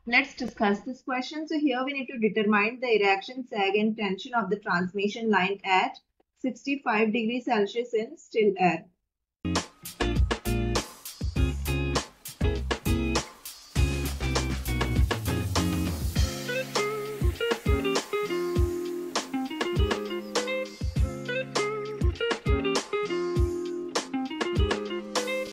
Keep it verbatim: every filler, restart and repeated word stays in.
Let's discuss this question. So here we need to determine the reaction, sag and tension of the transmission line at sixty-five degrees Celsius in still air.